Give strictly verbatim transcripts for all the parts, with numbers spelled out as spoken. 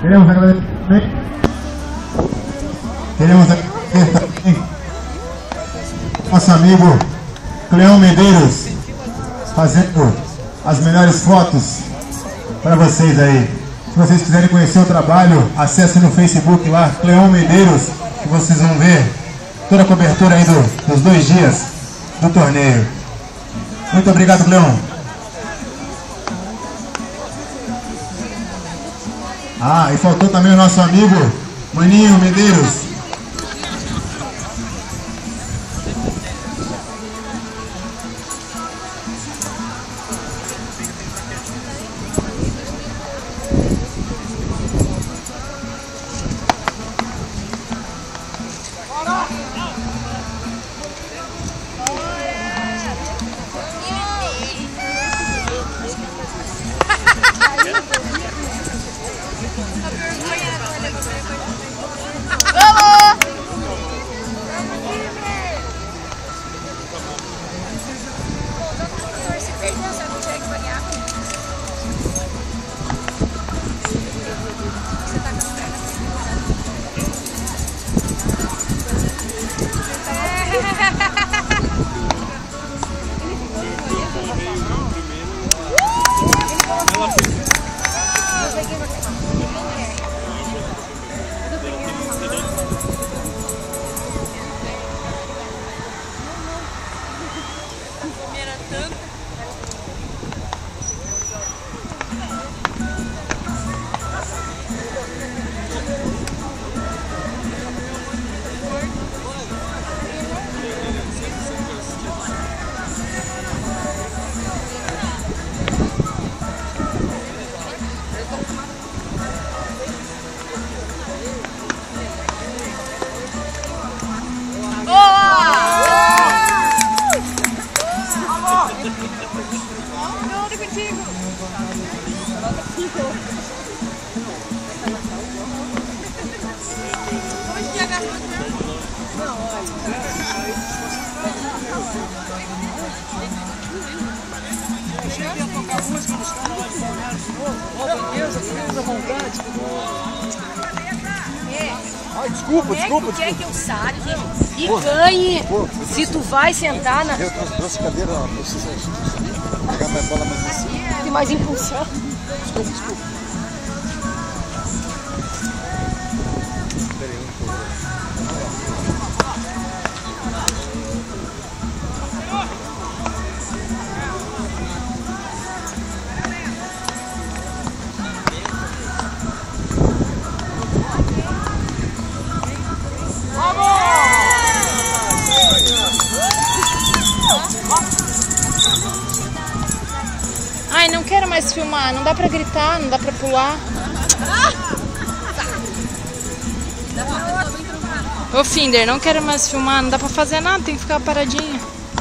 Queremos agradecer também. Queremos agradecer também nosso amigo Cleão Medeiros, fazendo as melhores fotos para vocês aí. Se vocês quiserem conhecer o trabalho, acesse no Facebook lá, Cleão Medeiros, que vocês vão ver toda a cobertura aí do, dos dois dias do torneio. Muito obrigado, Cleão. Ah, e faltou também o nosso amigo Maninho Medeiros. Ai, desculpa, desculpa, desculpa. Quer que eu saia e Pô. ganhe. Pô, se tu vai sentar na... Eu trouxe cadeira, não precisa pegar minha bola mais assim. Tem mais impulsão. Desculpa, desculpa. Ai, não quero mais filmar, não dá pra gritar, não dá pra pular. Ô Finder, não quero mais filmar, não dá pra fazer nada, tem que ficar paradinha.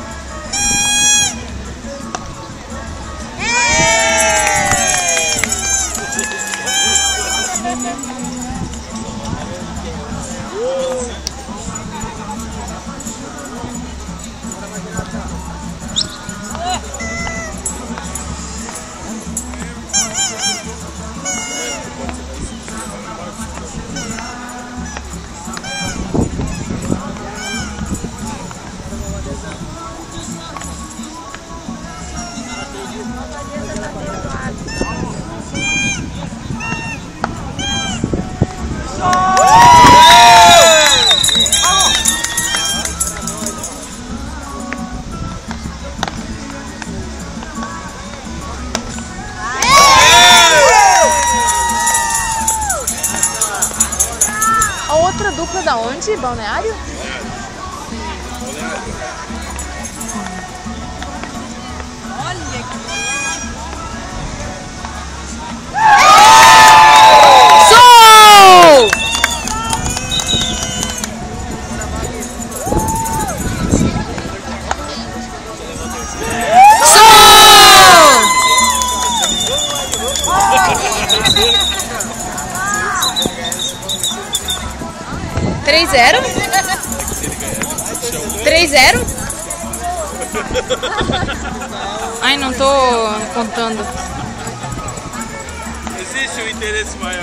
A outra dupla da onde? Balneário? Olha que Sol! Sol! três zero? três zero? Ai, não tô contando. Existe um interesse maior.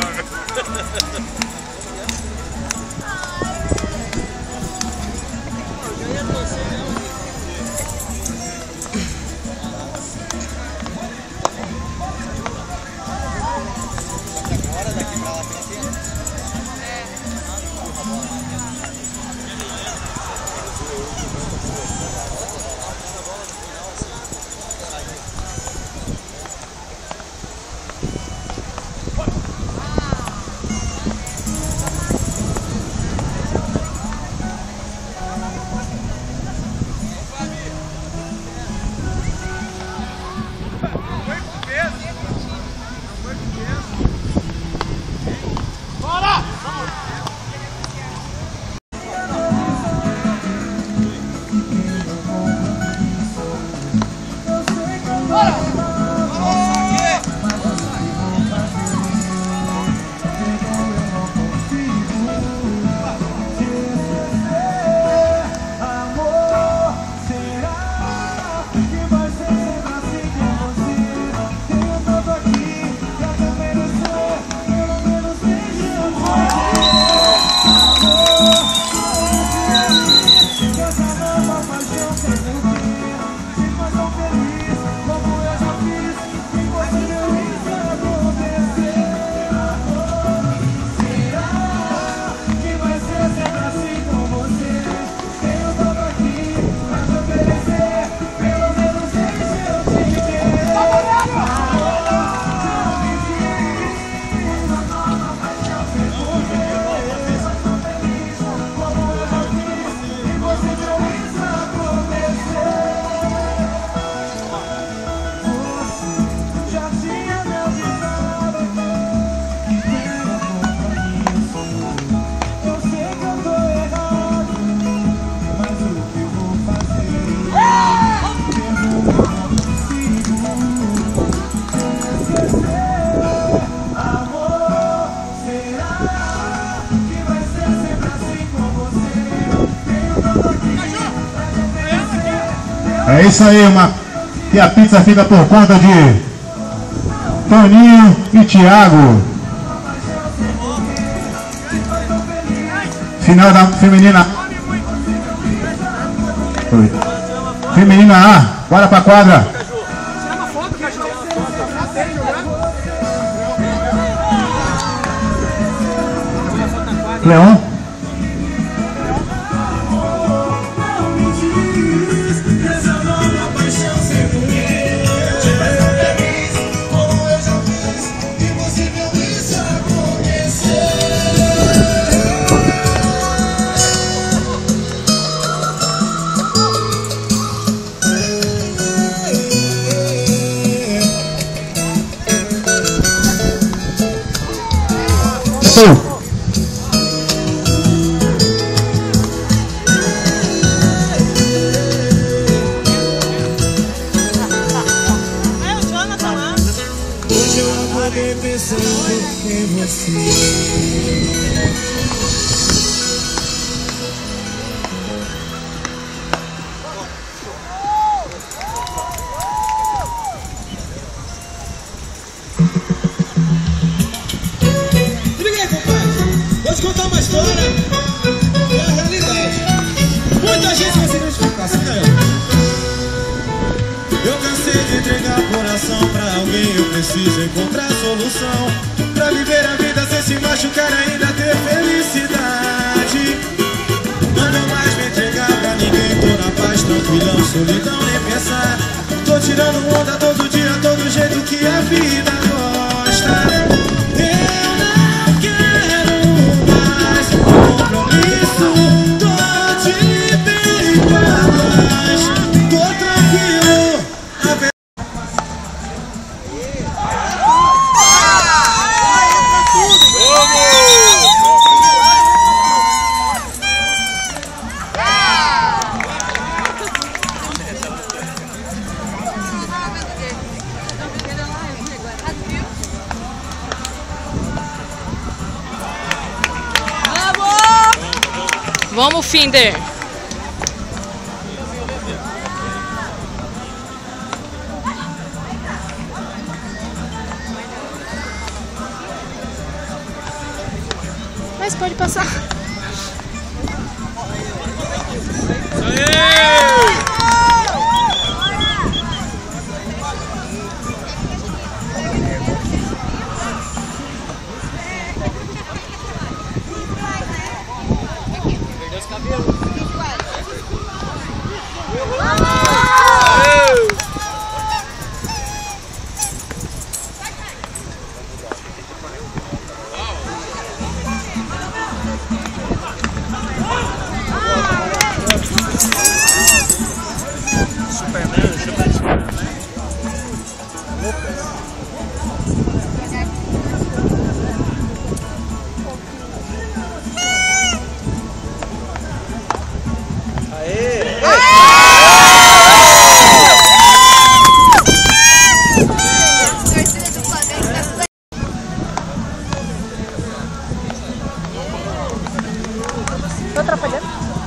É isso aí, uma... e a pizza fica por conta de Toninho e Thiago. Final da feminina. Foi. Feminina A, bora pra quadra. Leon. Vou te contar uma história, é a realidade. Muita gente vai se identificar, assim, né? Eu cansei de entregar coração pra alguém, eu preciso encontrar solução pra viver a vida sem se machucar, ainda ter felicidade. Não vou mais me entregar pra ninguém, tô na paz, tranquilão, solidão, nem pensar. Tô tirando onda todo dia, todo jeito que a vida gosta. Vamos, Finder! pode passar. Tô atrapalhando?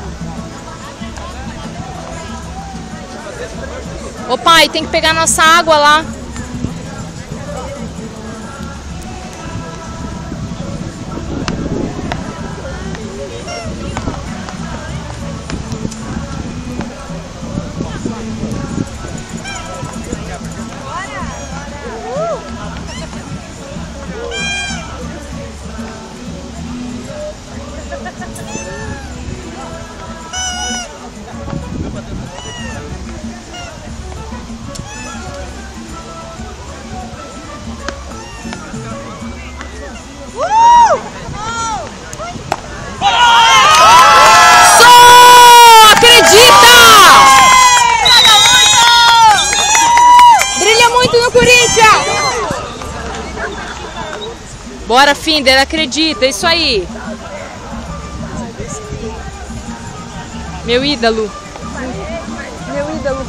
Ô pai, tem que pegar nossa água lá. Bora, Finder, acredita, isso aí. Meu ídolo. Meu ídolo.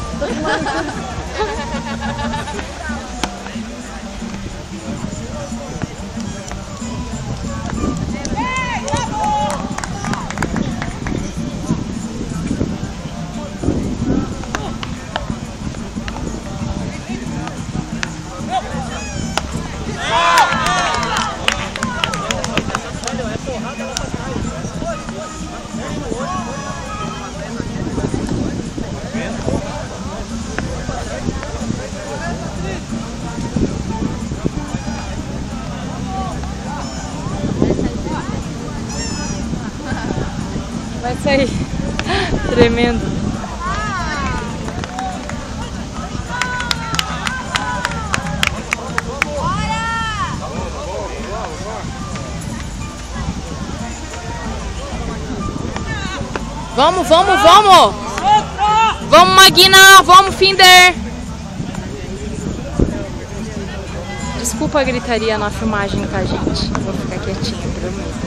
Vai sair. Tremendo. Vamos, vamos, vamos! Vamos, Magna! Vamos, Finder! Desculpa a gritaria na filmagem, tá, gente? Vou ficar quietinha, prometo.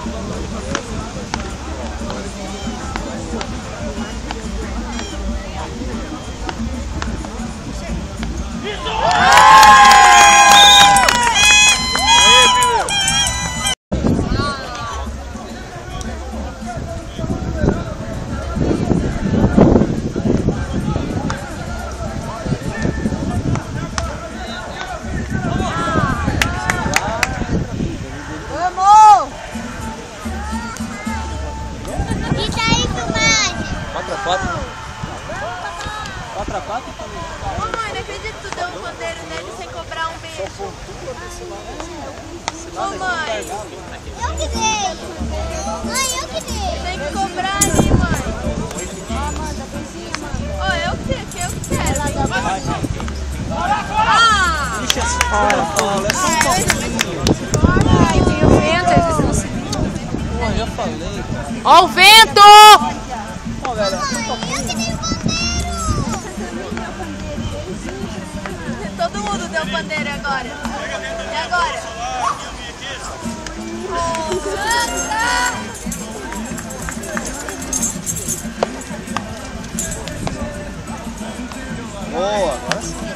quatro a quatro? Ô mãe, não acredito que tu deu um pandeiro nele sem cobrar um beijo. Ô mãe. Eu que dei. Mãe, eu que dei. Tem que cobrar aí, mãe. Ô, eu que dei, eu que quero. Ah! Ixi, essa bola, essa Ai, tem o vento, eles não se... Pô, já falei. Ó o vento! Ó, velho. Eu que dei o pandeiro. Todo mundo deu pandeiro agora. E agora? Boa, agora sim.